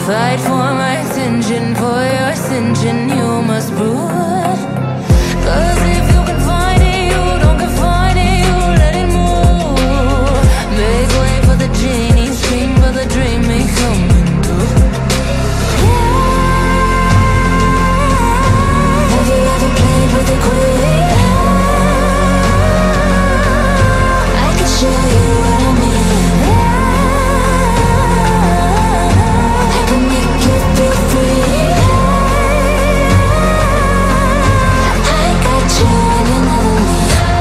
Fight for my attention, for your ascension, you must prove. Cause if you can find it, you don't confine it, you let it move. Make way for the genie, scream for the dream, may come true. Have you ever played with a queen? I can show you what I mean. I can make you feel free. I got you and another me.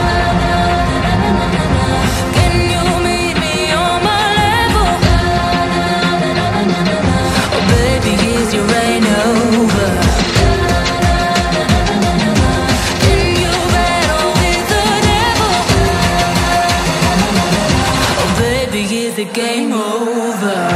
Can you meet me on my level? Oh baby, is your reign over? Can you battle with the devil? Oh baby, is the game over?